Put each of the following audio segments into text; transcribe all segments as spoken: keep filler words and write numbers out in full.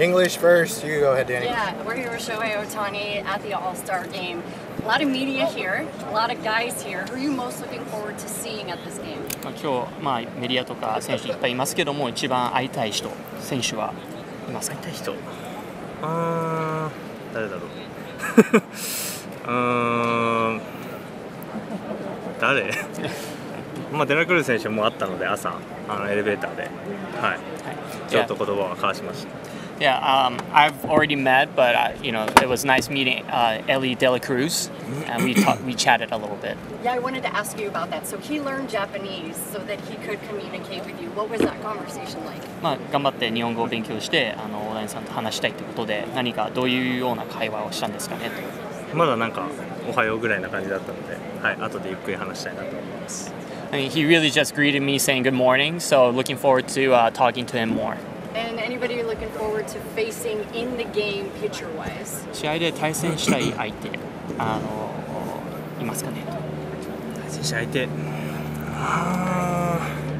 English first. You go ahead, Danny. Yeah, we're here with Shohei Ohtani at the All-Star Game. A lot of media here, a lot of guys here. Who are you most looking forward to seeing at this game? 今日、まあ、メディアとか選手いっぱいいますけども、一番会いたい人、選手はいますか？ 会いたい人、あー、誰だろう。うーん、誰？まあデラクルーズ選手もあったので朝あのエレベーターで、はい、ちょっと言葉を交わしました。 Yeah, um, I've already met, but uh, you know, it was nice meeting uh, Ellie De La Cruz, and we talked, we chatted a little bit. Yeah, I wanted to ask you about that. So he learned Japanese so that he could communicate with you. What was that conversation like? まあ頑張って日本語を勉強して、あの大谷さんと話したいということで、何かどういうような会話をしたんですかねと。 まだなんかおはようぐらいな感じだったので、はい、後でゆっくり話したいなと思います。 I mean, he really just greeted me saying good morning, so looking forward to uh, talking to him more. And anybody you're looking forward to facing in the game pitcher-wise? 試合で対戦したい相手、あのいますかね。 対戦した相手、あ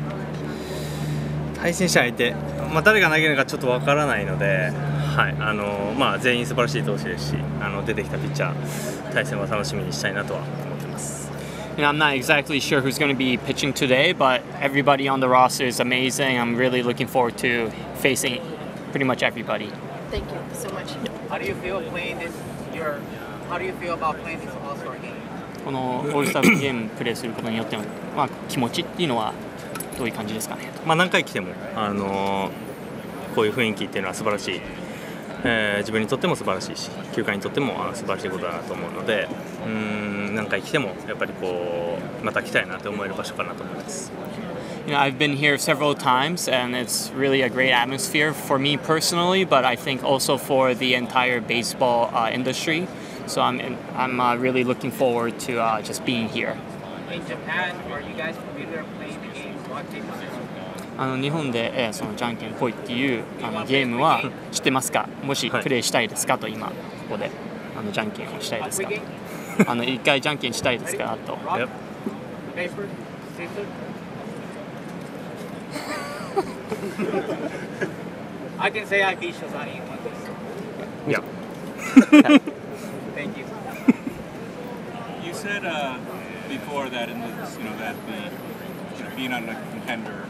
対戦した相手、まあ誰が投げるのかちょっとわからないので、はい、あのまあ全員素晴らしい投手ですし、あの出てきたピッチャー対戦は楽しみにしたいなとは思ってます。 You know, I'm not exactly sure who's going to be pitching today, but everybody on the roster is amazing. I'm really looking forward to facing pretty much everybody. Thank you so much. How do you feel playing this? Your How do you feel about playing this All-Star game? このオールスターゲームプレーすることによっての、まあ、気持ちっていうのはどういう感じですかね。 まあ何回来ても、あのー、こういう雰囲気っていうのは素晴らしい。えー、自分にとっても素晴らしいし、球界にとっても素晴らしいことだなと思うので、うーん何回来てもやっぱりこうまた来たいなと思える場所かなと思います。 You know, I've been here several times, and it's really a great atmosphere for me personally, but I think also for the entire baseball uh, industry. So I'm I'm uh, really looking forward to uh, just being here. In Japan, are you guys familiar playing the game rock paper scissors? あの日本で、えー、そのじゃんけんぽいっていうあのゲームは知ってますか？もしプレイしたいですかと今ここであのじゃんけんをしたいですか？あの一回じゃんけんしたいですかと。 Rock, paper, scissors. I can say I beat Shazani in one this. Yeah. Thank you. You said uh, before that in this, you know, that the you know, being on a contender.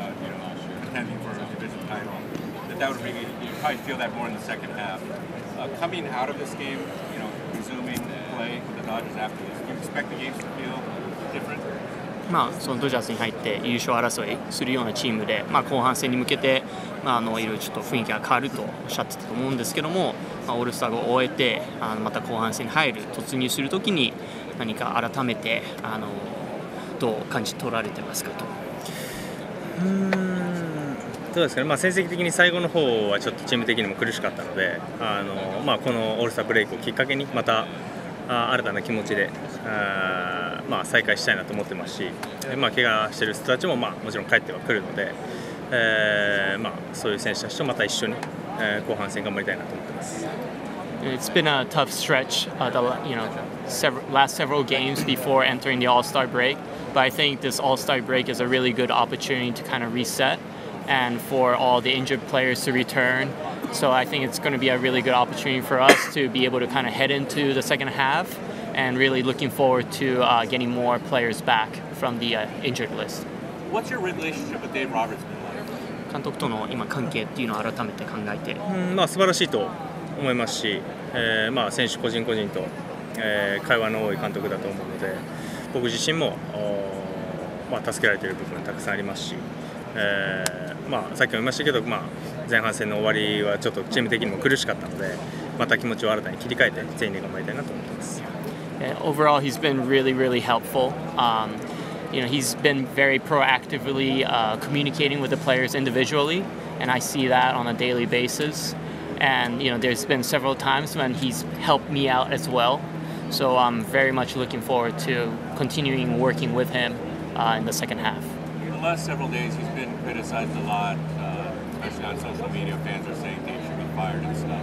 Contending for a division title, that that would really, you probably feel that more in the second half. Uh, coming out of this game, you know, resuming play with the Dodgers after this, do you expect the games to feel different? まあそのドジャースに入って優勝争いするようなチームで、まあ後半戦に向けて、まああのいろいろちょっと雰囲気が変わるとおっしゃってたと思うんですけども、まあオールスターを終えて、あのまた後半戦に入る突入するときに何か改めてあのどう感じ取られてますかと。 うーんそうですね、まあ、成績的に最後の方はちょっとチーム的にも苦しかったので、あの、まあ、このオールスターブレイクをきっかけにまたあ新たな気持ちであ、まあ、再開したいなと思ってますし、まあ、怪我している人たちも、まあ、もちろん帰ってはくるので、えーまあ、そういう選手たちとまた一緒に、えー、後半戦頑張りたいなと思ってます。 It's been a tough stretch, uh, the you know several, last several games before entering the All-Star break, but I think this All-Star break is a really good opportunity to kind of reset. And for all the injured players to return. So I think it's going to be a really good opportunity for us to be able to kind of head into the second half and really looking forward to uh, getting more players back from the uh, injured list. What's your relationship with Dave Roberts? 監督との今関係っていうのを改めて考えて、 うんまあ、素晴らしいと思いますし、えーまあ、選手個人個人と、えー、会話の多い監督だと思うので、僕自身も、まあ、助けられている部分たくさんありますし、えーまあ、さっきも言いましたけど、まあ、前半戦の終わりはちょっとチーム的にも苦しかったので、また気持ちを新たに切り替えて全員で頑張りたいなと思っています。 Overall, he's been really, really helpful. Um, you know, he's been very proactively uh, communicating with the players individually, and I see that on a daily basis. And you know, there's been several times when he's helped me out as well. So I'm very much looking forward to continuing working with him uh, in the second half. The last several days, he's been criticized a lot, uh, especially on social media. Fans are saying Dave should be fired and stuff.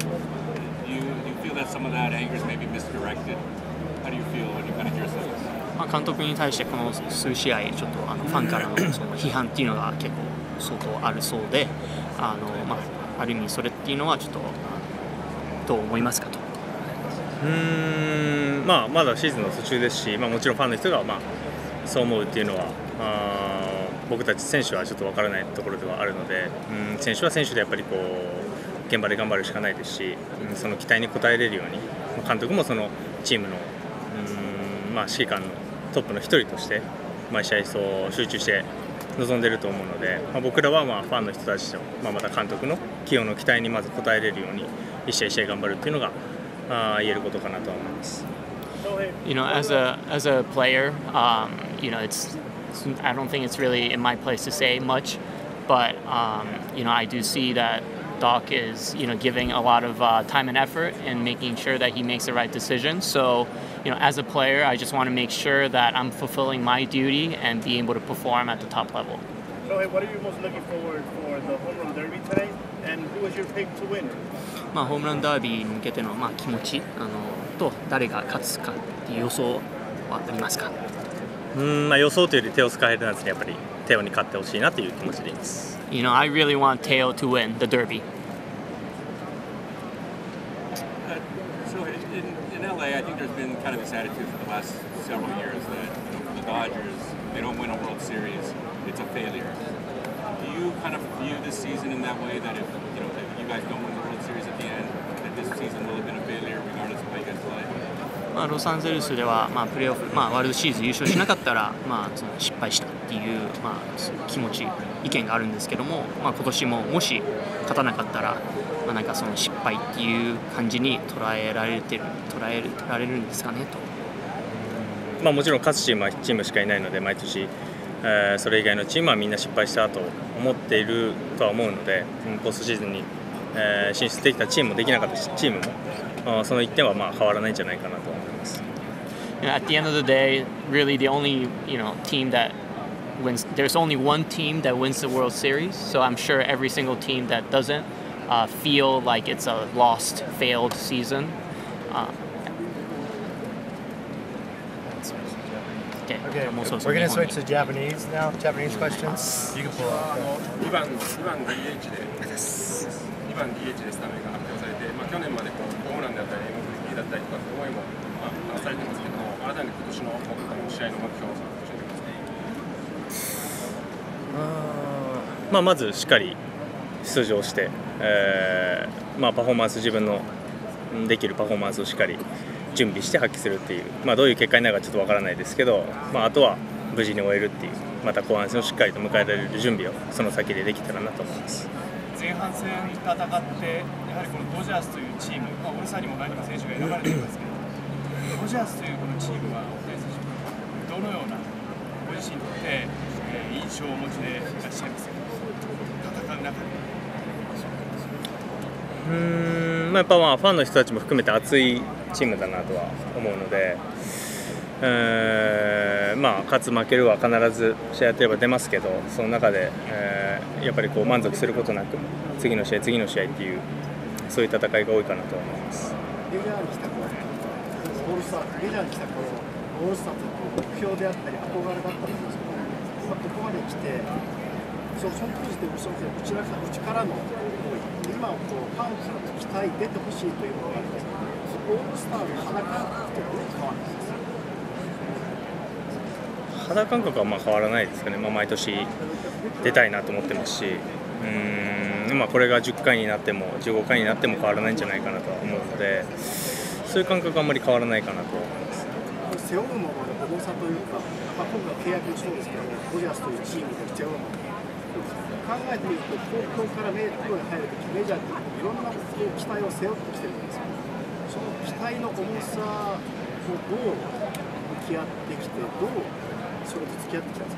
Do you, do you feel that some of that anger is maybe misdirected? How do you feel when you kind of hear some of this? まあ監督に対してこの数試合ちょっとあのファンからのその批判っていうのが結構相当あるそうで、あのまあある意味それっていうのはちょっとどう思いますかと。 うーん、まあ、まだシーズンの途中ですし、まあ、もちろんファンの人が、まあ、そう思うっていうのはあ僕たち選手はちょっとわからないところではあるので、うん、選手は選手でやっぱりこう現場で頑張るしかないですし、うん、その期待に応えれるように、まあ、監督もそのチームの、うんまあ、指揮官のトップの一人として毎試合そう集中して臨んでいると思うので、まあ、僕らはまあファンの人たちと、まあ、また監督の起用の期待にまず応えれるように一試合一試合頑張るっていうのがあ言えることかなと思います。 You know, as a as a player, um, you know, it's I don't think it's really in my place to say much, but um, you know, I do see that Doc is you know giving a lot of uh, time and effort in making sure that he makes the right decision. So, you know, as a player, I just want to make sure that I'm fulfilling my duty and be able to perform at the top level. So, hey, what are you most looking forward for the home run derby today? And who was your pick to win? まあホームランダービーに向けてのまあ気持ちあのと誰が勝つかっていう予想はありますか？ うんまあ予想というより手を使えるやつにやっぱりテオに勝ってほしいなという気持ちでいます。 You know, I really want Teo to win the Derby. Uh, so in, in L A, I think there's been kind of this attitude for the last several years that you know, the Dodgers, they don't win a World Series, it's a failure. Do you kind of view this season in that way that if you know if you guys don't win the World Series at the end, that this season will have been a failure regardless of how you guys play? まあロサンゼルスではまあプレーオフ、まあ、ワールドシリーズ優勝しなかったらまあその失敗したっていうまあそういう気持ち意見があるんですけども、まあ今年ももし勝たなかったらまあなんかその失敗っていう感じに捉えられてる捉えられるんですかねと。 まあもちろん勝つチームはチームしかいないので毎年。えー、それ以外のチームはみんな失敗したと思っているとは思うので、ポストシーズンに、えー、進出できたチームもできなかったチームもあそのいってんはまあ変わらないんじゃないかなと思います。 You know, at the end of the day, really the only you know team that wins, there's only one team that wins the World Series. So I'm sure every single team that doesn't uh, feel like it's a lost, failed season. Uh, Okay, we're going to switch to Japanese now. Japanese questions. You can pull up. にばん ディーエイチ でにばん ディーエイチ でスタメンが発表されて、まあ、去年までこうホームランだったり エムブイピー だったりとかって思いも、まあ、話されてますけども、改めて今年の僕の試合の目標を教えてください。 まあ、まずしっかり出場して、えーまあ、パフォーマンス自分のできるパフォーマンスをしっかり準備して発揮するっていう、まあ、どういう結果になるかちょっとわからないですけど、まあ、あとは無事に終えるっていうまた後半戦をしっかりと迎えられる準備をその先でできたらなと思います。 前半戦戦ってやはりこのドジャースというチーム、まあ、オールスターにも何人か選手が選ばれていますけどドジャースというこのチームは大谷選手どのようなご自身にとって、えー、印象をお持ちでいらっしゃいますか？戦う中でうーん、まあ、やっぱまあファンの人たちも含めて熱いチームだなとは思うので、えーまあ、勝つ負けるは必ず試合やってれば出ますけどその中で、えー、やっぱりこう満足することなく次の試合次の試合っていうそういう戦いが多いかなと思います。 メジャーに来た頃オールスターメジャーに来た頃オールスターという目標であったり憧れだったんですけど、まあ、ここまで来てそのその当時でもそのうちらうちからの今こうファンからの期待出てほしいというのがあって。オールスターの肌感覚ってどう変わるんですか？ 肌感覚はまあ変わらないですかね、まあ、毎年出たいなと思ってますし、うーん、まあ、これがじゅっかいになってもじゅうごかいになっても変わらないんじゃないかなとは思うのでそういう感覚はあんまり変わらないかなと思います。 背負うものの重さというか、まあ、今回契約もそうですけどドジャースというチームで背負うもの考えてみると東京からプロに入るときメジャーにいろんな期待を背負ってきてるんですよ。その期待の重さをどう向き合ってきて、どうそれと付き合ってきたんですか？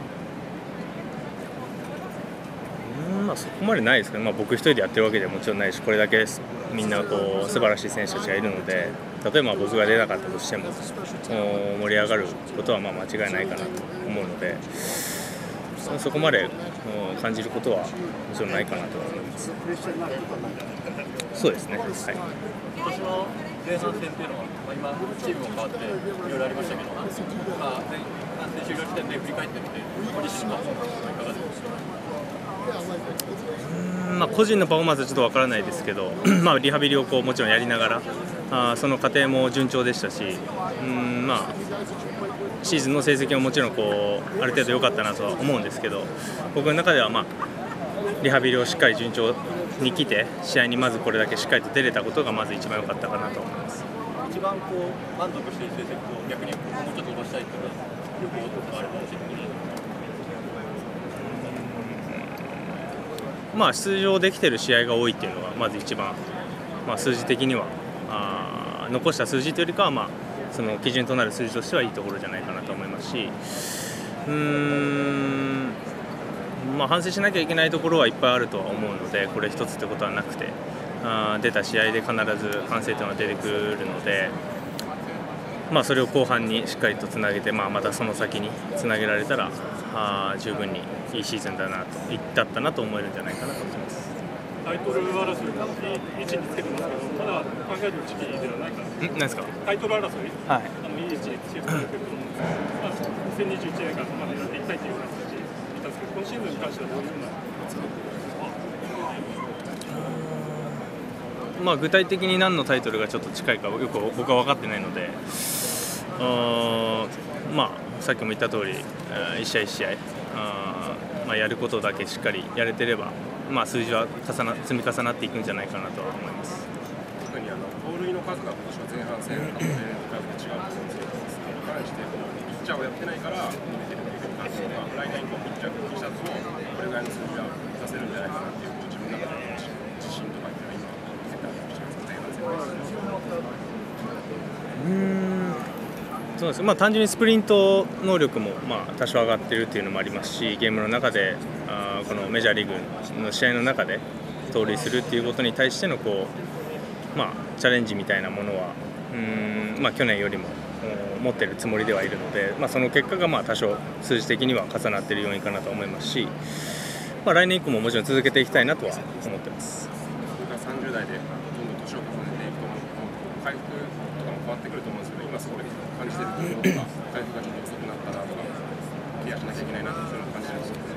うん、まあ、そこまでないですけど、まあ、僕一人でやってるわけではもちろんないしこれだけみんなこう素晴らしい選手たちがいるので例えば僕が出なかったとしても盛り上がることはまあ間違いないかなと思うのでそこまで感じることはもちろんないかなと思います。そうですね、はい、 今年の前半戦っていうのは、まあ、今、チームも変わっていろいろありましたけど、まあ、前半戦終了時点で振り返ってみて、ご自身のいかがですか？ うん、まあ、個人のパフォーマンスはちょっとわからないですけど、まあ、リハビリをこうもちろんやりながらあその過程も順調でしたし、うん、まあ、シーズンの成績ももちろんこうある程度良かったなとは思うんですけど、僕の中では、まあ、リハビリをしっかり順調に来て試合にまずこれだけしっかりと出れたことがまず一番良かったかなと思います。 一番こう満足している成績と逆にここもうちょっと伸ばしたいという旅行とかあれば教えてくれる。 まあ、出場できている試合が多いっていうのがまず一番、まあ、数字的にはあ残した数字というよりかは、まあ、その基準となる数字としてはいいところじゃないかなと思いますし、うーん、まあ、反省しなきゃいけないところはいっぱいあるとは思うので、これ一つってことはなくて、あ出た試合で必ず反省点は出てくるので、まあ、それを後半にしっかりとつなげて、まあ、またその先につなげられたらあ十分にいいシーズンだなとだったなと思えるんじゃないかなと思います。 タイトル争い、いい位置につけてますけど、まだ考える時期ではないかな。 ん、何ですか？ タイトル争い、 はい、 あのいい位置につけてくれてると思うんですけど、まあ、にせんにじゅういちねんからまでやっていきたいというような形でしたんですけど、今シーズンに関してはどういうふうな。 まあ、具体的に何のタイトルがちょっと近いかよく僕は分かってないので、あまあ、さっきも言った通り一試合一試合あ、まあ、やることだけしっかりやれてれば、まあ、数字は重な積み重なっていくんじゃないかなとは思います。 特にあの盗塁の数が今年は前半戦と前半戦と違うと思うんですけど、それに関してピッチャーをやってないから逃げてるっていう感じで、来年以降ピッチャー復帰したとこれぐらいの数字は出せるんじゃないかなっていう自分の中で自信とかっていうのは今うーんそうです、まあ、単純にスプリント能力もまあ多少上がっているというのもありますし、ゲームの中であこのメジャーリーグの試合の中で盗塁するっていうことに対してのこう、まあ、チャレンジみたいなものはうーん、まあ、去年よりも持っているつもりではいるので、まあ、その結果がまあ多少数字的には重なっている要因かなと思いますし、まあ、来年以降ももちろん続けていきたいなとは思っています。 さんじゅう代でどんどん年を重ねていくと回復とかも変わってくると思うんですけど、今すごい感じているところとか回復がちょっと遅くなったなとかケアしなきゃいけないなとそういうのを感じてるんですけど、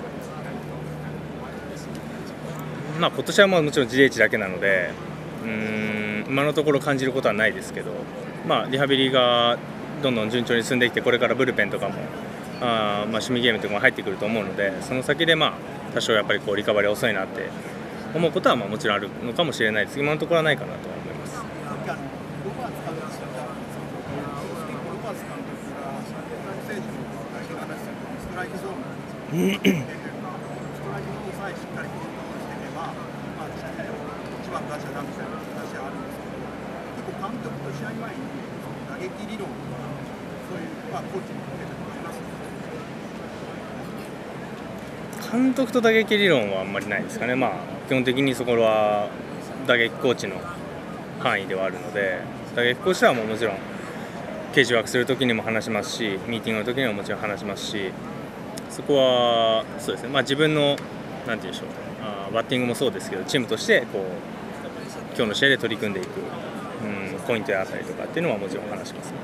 まあ、今年はもちろん ジーエイチ だけなのでうーん今のところ感じることはないですけど、まあ、リハビリがどんどん順調に進んできて、これからブルペンとかもあ、まあ、趣味ゲームとかも入ってくると思うので、その先でまあ多少やっぱりこうリカバリー遅いなって思うことはまあもちろんあるのかもしれないです。今のところはないかなとは思います。監督と打撃理論はあんまりないですかね。まあ、基本的にそこは打撃コーチの範囲ではあるので、打撃コーチはもうもちろんケージワークするときにも話しますし、ミーティングのときにももちろん話しますし、そこはそうですね、まあ、自分のなんて言うんでしょう、あバッティングもそうですけど、チームとしてこう今日の試合で取り組んでいく、うん、ポイントやあたりとかっていうのはもちろん話します、ね。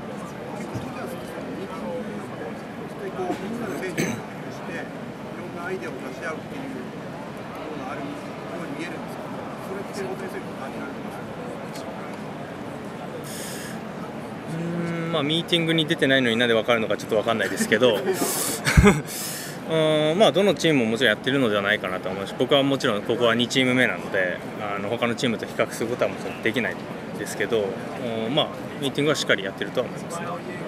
アイデアを出し合うっていうのがあるように見えるんですけど、それって大谷選手も感じられてますか？ うーん、まあ、ミーティングに出てないのになんで分かるのかちょっと分かんないですけどうん、まあ、どのチームももちろんやってるのではないかなと思うし、僕はもちろんここはにチーム目なので、あの他のチームと比較することはもちろんできないですけど、まあ、ミーティングはしっかりやってるとは思いますね。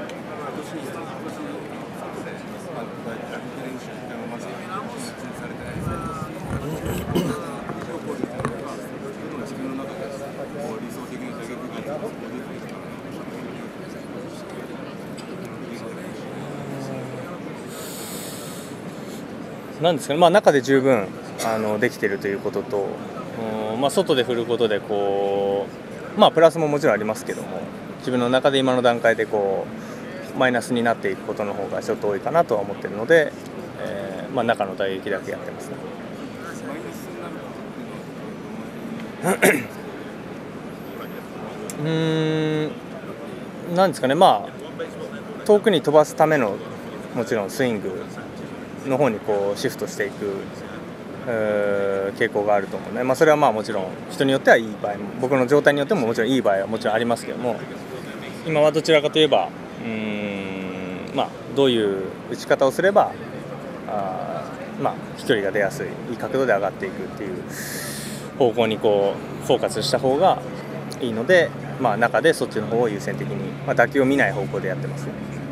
なんですかね、まあ、中で十分あのできているということと、まあ、外で振ることでこう、まあ、プラスももちろんありますけども、自分の中で今の段階でこうマイナスになっていくことの方がちょっと多いかなとは思っているので、えーまあ、中の打撃だけやってますね。うーん、なんですかね、まあ、遠くに飛ばすためのもちろんスイングの方にこうシフトしていく傾向があると思うので、まあ、それはまあもちろん人によってはいい場合も、僕の状態によってももちろんいい場合はもちろんありますけども、今はどちらかといえばうーん、まあ、どういう打ち方をすればあ、まあ、飛距離が出やすい、いい角度で上がっていくっていう方向にこうフォーカスした方がいいので、まあ、中でそっちの方を優先的に、まあ、打球を見ない方向でやってますね。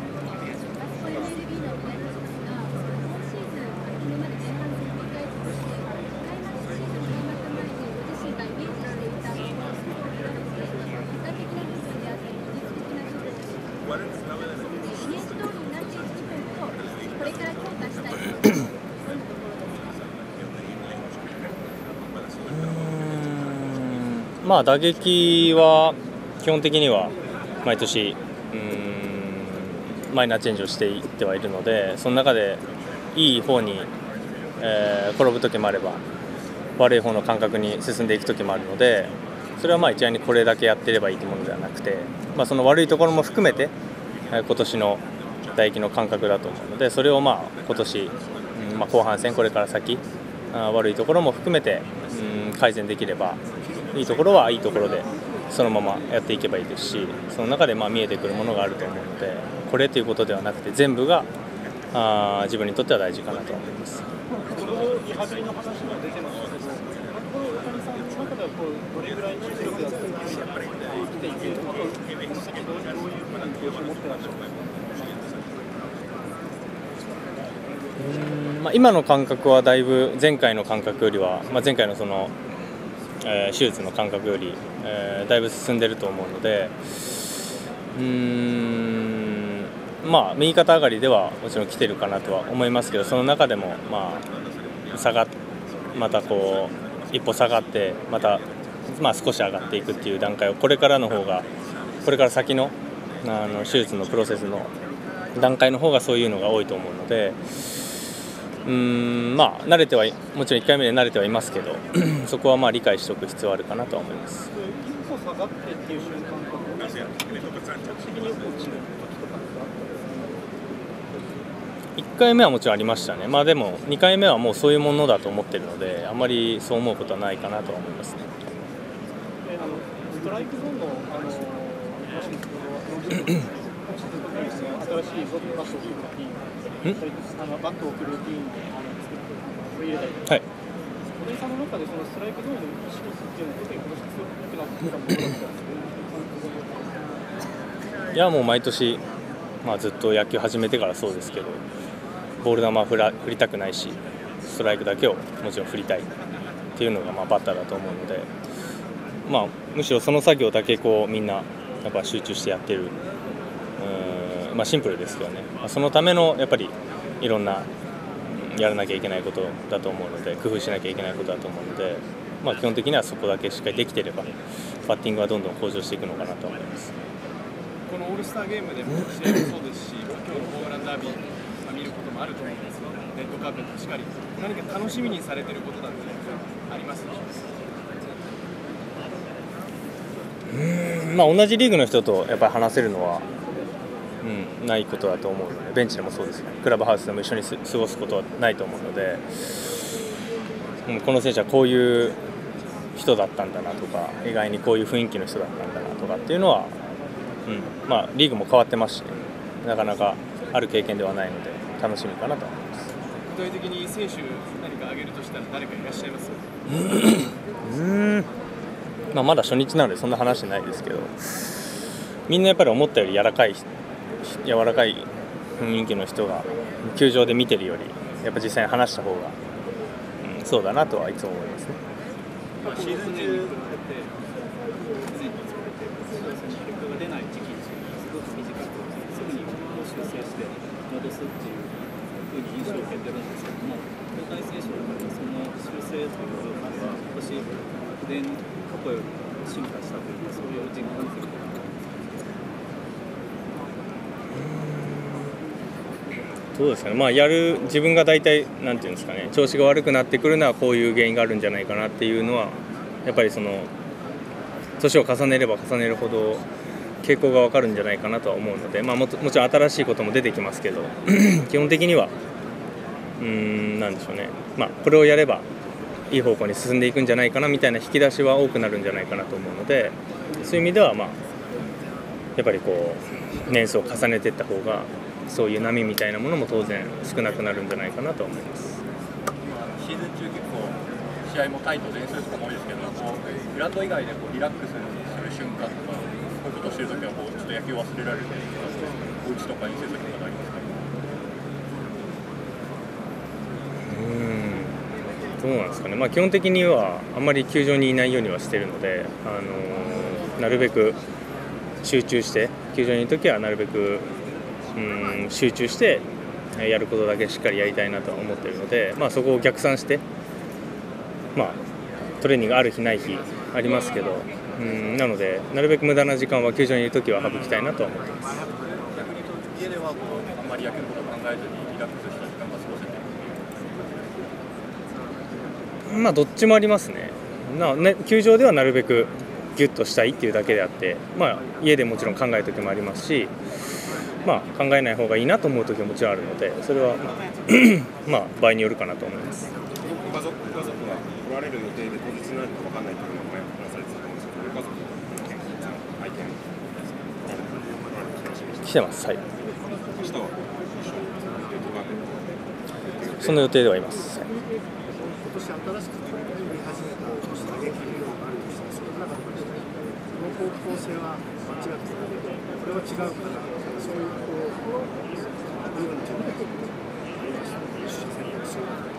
まあ、打撃は基本的には毎年うーんマイナーチェンジをしていってはいるので、その中でいい方に、えー、転ぶ時もあれば悪い方の感覚に進んでいく時もあるので、それはまあ一概にこれだけやっていればいいというものではなくて、まあ、その悪いところも含めて今年の打撃の感覚だと思うので、それをまあ今年、うんまあ、後半戦これから先あ悪いところも含めてうん改善できれば、いいところはいいところでそのままやっていけばいいですし、その中でまあ見えてくるものがあると思うので、これということではなくて全部があ自分にとっては大事かなと思います。 このリハビリの話が出てますけど、この大谷さんの中ではこうどれぐらいの記録だったり生きていて、あとこの先どういうふうに調子を持ってらっしゃるか。 うんまあ、今の感覚はだいぶ前回の感覚よりは、まあ、前回のそのえー、手術の感覚より、えー、だいぶ進んでいると思うので、うーんまあ右肩上がりではもちろん来てるかなとは思いますけど、その中でもまあ下がまたこう一歩下がってまた、まあ、少し上がっていくっていう段階をこれからの方がこれから先の、あの手術のプロセスの段階の方がそういうのが多いと思うので。うーんまあ慣れてはもちろんいっかいめで慣れてはいますけどそこはまあ理解しておく必要はあるかなとは思います。 一歩下がってっていう瞬間から的に落ちる時とかってあったんですか？ いっかいめはもちろんありましたね。まあでもにかいめはもうそういうものだと思ってるので、あまりそう思うことはないかなとは思いますね。 えあのストライクゾーンのあの新しいバットを送るルーティンあのバットを送るルーティンを作って取り入れたりとか、はい、小出さんの中でそのストライクゾーンの意識っていうのは特に今年強くなってきたものだったんですけど、いやもう毎年、まあ、ずっと野球始めてからそうですけど、ボール球は振ら振りたくないし、ストライクだけをもちろん振りたいっていうのがまあバッターだと思うので、まあ、むしろその作業だけこうみんなやっぱ集中してやってる。うんまあ、シンプルですけどね、そのためのやっぱりいろんなやらなきゃいけないことだと思うので、工夫しなきゃいけないことだと思うので、まあ、基本的にはそこだけしっかりできていればバッティングはどんどん向上していくのかなと思います。 このオールスターゲームでも試合もそうですし、今日のホームランダービー、まあ、見ることもあると思うんですけど、レッドカーペットしかり何か楽しみにされていることなんてありますか？ うーんまあ、同じリーグの人とやっぱり話せるのはうん、ないことだと思うので、ベンチでもそうですね、クラブハウスでも一緒に過ごすことはないと思うので、うん、この選手はこういう人だったんだなとか、意外にこういう雰囲気の人だったんだなとかっていうのは、うんまあ、リーグも変わってますし、ね、なかなかある経験ではないので楽しみかなと思います。 具体的に選手何か挙げるとしたら誰かいらっしゃいますか？ うーん、まあ、まだ初日なのでそんな話ないですけど、みんなやっぱり思ったより柔らかい柔らかい雰囲気の人が球場で見てるよりやっぱ実際に話した方が、うん、そうだなとはいつも思いますね。 シーズン中に比べて結果が出ない時期すごく短くすぐに修正して戻すっていうふうに印象を受けてるんですけども、大谷選手の中でその修正という部分は今年年過去より進化したというか、そういう実感というか。 そうですね、まあ、やる自分が大体なんていうんですかね、調子が悪くなってくるのはこういう原因があるんじゃないかなっていうのはやっぱりその年を重ねれば重ねるほど傾向が分かるんじゃないかなとは思うので、まあ、も, もちろん新しいことも出てきますけど基本的にはうーんなんでしょうね、まあ、これをやればいい方向に進んでいくんじゃないかなみたいな引き出しは多くなるんじゃないかなと思うので、そういう意味では、まあ、やっぱりこう年数を重ねていった方がそういう波みたいなものも当然少なくなるんじゃないかなと思います。 シーズン中結構試合もタイト前数とかも多いですけど、こうグラウンド以外でこうリラックスする瞬間とかこういうことをしてるときはこうちょっと野球を忘れられるというか、お家とか遠征先とかありますか？ うーん、どうなんですかね、まあ、基本的にはあんまり球場にいないようにはしているので、あのー、なるべく集中して球場にいるときはなるべくうん集中してやることだけしっかりやりたいなとは思っているので、まあ、そこを逆算して、まあ、トレーニングある日ない日ありますけど、うんなのでなるべく無駄な時間は球場にいるときは省きたいなとは思っています。 逆に言うと家ではこうあんまり野球のことを考えずにリラックスした時間が過ごせてる。 まあどっちもありますね。なね球場ではなるべくギュッとしたいっていうだけであって、まあ、家でもちろん考える時もありますし、まあ、考えない方がいいなと思う時ももちろんあるので、それは、まあ、場合によるかなと思います。 ご家族ご家族が来られる予定で当日になるか分かんないというのも前話されてたと思うんですけど、ご家族の見見来てます。はい。 明日はその予定ではいます。はい、 今年新しく取り始めた打撃があるとしたら、その中でこの方向性は間違っている、これは違うから、そういうこう部分っていうのがありましたね、選択肢が。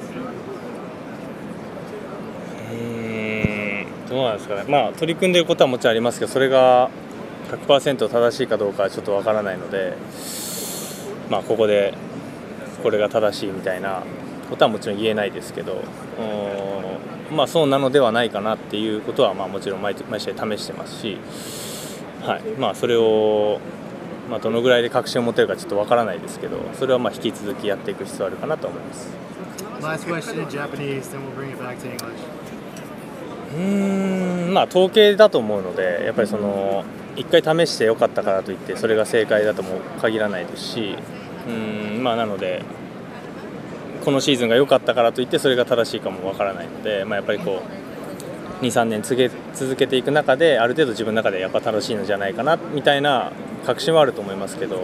うーん、どうなんですかね、まあ、取り組んでいることはもちろんありますけど、それが ひゃくパーセント 正しいかどうかはちょっとわからないので、まあ、ここでこれが正しいみたいなことはもちろん言えないですけど、まあ、そうなのではないかなっていうことはまあもちろん 毎, 毎試合試してますし、はいまあ、それを、まあ、どのぐらいで確信を持てるかちょっとわからないですけど、それはまあ引き続きやっていく必要あるかなと思います。 Last question in Japanese, then we'll bring it back to English. うーんまあ統計だと思うので、やっぱりその一回試してよかったからといってそれが正解だとも限らないですし、うーんまあなのでこのシーズンが良かったからといってそれが正しいかもわからないので、まあ、やっぱりこうにさんねん続け、続けていく中である程度自分の中でやっぱ楽しいのじゃないかなみたいな確信はあると思いますけど、うん、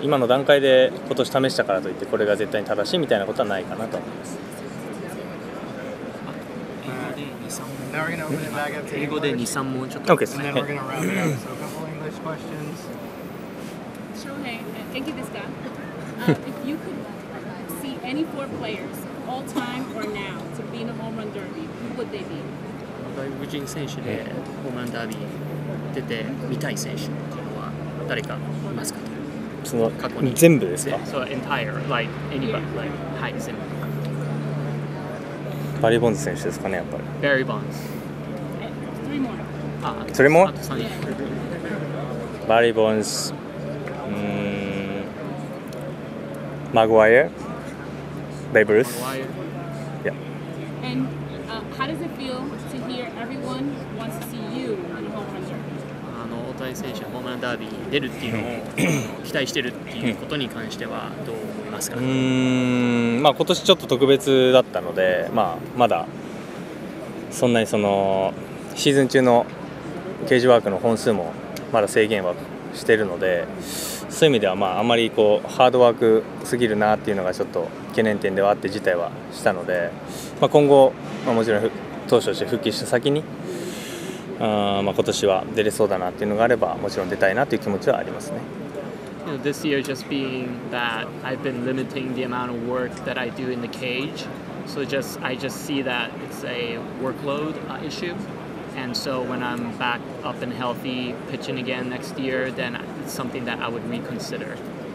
今の段階で今年試したからといってこれが絶対に正しいみたいなことはないかなと思います。 Now we're going to open it back up to 英語で にさん 問ちょっ OK と。 です。 and then we're going to wrap it up. So a couple English questions. Shohei, thank you, this guy. Uh, if you could see any four players, all time or now, to be in a home run derby, who would they be? 外国人選手でホームランダービー出てみたい選手っていうのは誰かいますか？ その過去に全部ですか？ So entire, like anybody, like はい全部。 バリー・ボンズ選手ですかね、やっぱり。 Barry Bonds. Three more. あ、 それもあとさんにん。 バリー・ボンズ、うーん、マグワイア、ベイブ・ルース。 Wire. Yeah. And uh, how does it feel to hear everyone wants to see you in a home run derby? あの大谷選手ホームランダービーに出るっていうのを期待してるっていうことに関してはどう思いますか？ うーんまあ、今年ちょっと特別だったので、まあ、まだそんなにそのシーズン中のケージワークの本数もまだ制限はしているので、そういう意味ではまああまりこうハードワークすぎるなっていうのがちょっと懸念点ではあって辞退はしたので、まあ、今後、まあ、もちろん投手として復帰した先にあまあ今年は出れそうだなっていうのがあればもちろん出たいなという気持ちはありますね。 You know, this year just being that I've been limiting the amount of work that I do in the cage, so just I just see that it's a workload uh, issue, and so when I'm back up and healthy, pitching again next year, then it's something that I would reconsider.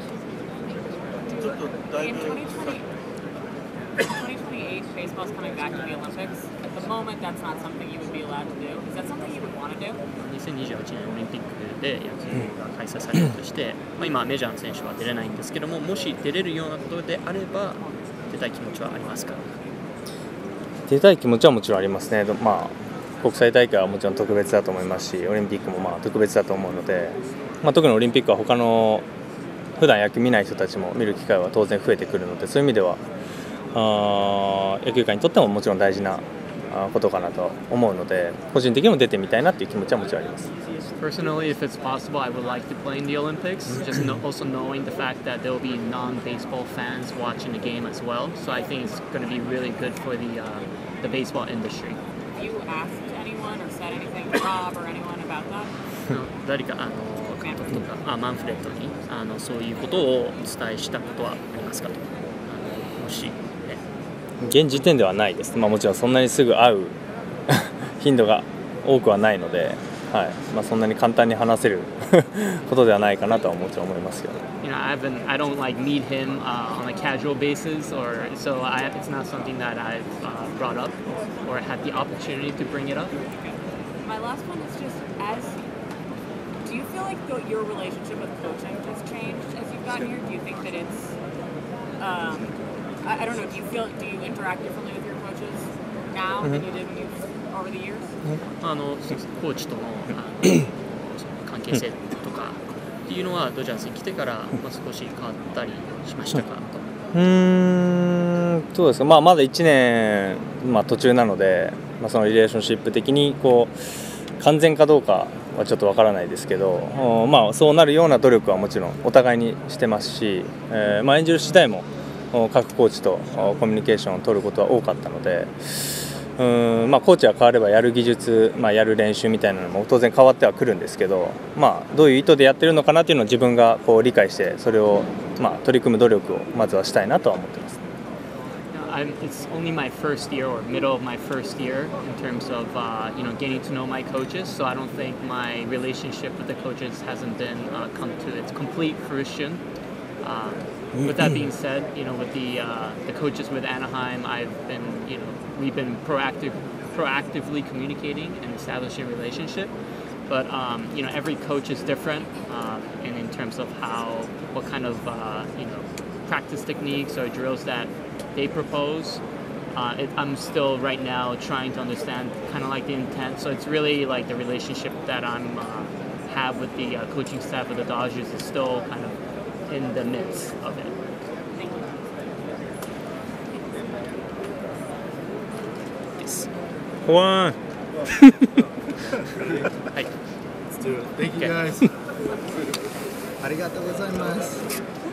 In twenty twenty, twenty twenty-eight, baseball's coming back to the Olympics. At the moment, that's not something you would be allowed to do. Is that something you would want to do? にせんにじゅうはちねんオリンピックで野球が開催されるとして、まあ今メジャーの選手は出れないんですけども、もし出れるようなことであれば出たい気持ちはありますか？ 出たい気持ちはもちろんありますね。まあ、国際大会はもちろん特別だと思いますし、オリンピックもまあ特別だと思うので、まあ、特にオリンピックは他の普段野球見ない人たちも見る機会は当然増えてくるので、そういう意味ではあ野球界にとってももちろん大事なことかなと思うので、個人的にも出てみたいなっていう気持ちはもちろんあります。 Personally, if it's possible, I would like to play in the Olympics. Just know, also knowing the fact that there will be non-baseball fans watching the game as well, so I think it's going to be really good for the uh, the baseball industry. Have you asked anyone or said anything to Rob or anyone about that? 誰かあの監督とかあマンフレッドにあのそういうことをお伝えしたことはありますかと、あのもし、ね、 現時点ではないです。まあ、もちろんそんなにすぐ会う頻度が多くはないので、はいまあ、そんなに簡単に話せることではないかなとはもちろん思いますけど。 You know, I've been, I don't like meet him uh, on a casual basis, or so I, it's not something that I've uh, brought up or had the opportunity to bring it up. My last one is just as. Do you feel like the, your relationship with coaching has changed as you've gotten here? Do you think that it's, um, I, I don't know, do you feel, do you interact differently with your coaches now than you did when you, over the years? あのコーチとの関係性とかっていうのはドジャースに来てからまあ少し変わったりしましたか？ うーん、そうですか。まあまだいちねんまあ途中なので、まあそのリレーションシップ的にこう完全かどうかはちょっとわからないですけど、まあそうなるような努力はもちろんお互いにしてますし、えー、まあエンジェルス自体も各コーチとコミュニケーションを取ることは多かったので。うんまあ、コーチが変わればやる技術、まあ、やる練習みたいなのも当然変わってはくるんですけど、まあ、どういう意図でやってるのかなというのを自分がこう理解してそれをまあ取り組む努力をまずはしたいなとは思ってます。 I'm, it's only my first year or middle of my first year in terms of uh, you know getting to know my coaches, so I don't think my relationship with the coaches hasn't been uh, come to its complete fruition. Uh, with that being said, you know, with the uh, the coaches with Anaheim, I've been, you know, we've been proactive, proactively communicating and establishing a relationship. But um, you know, every coach is different, uh, and in terms of how, what kind of uh, you know, practice techniques or drills that they propose. Uh, it, I'm still right now trying to understand kind of like the intent. So it's really like the relationship that I'm uh, have with the uh, coaching staff of the Dodgers is still kind of in the midst of it. Yes. One. Let's do it. Thank you guys. ありがとうございます。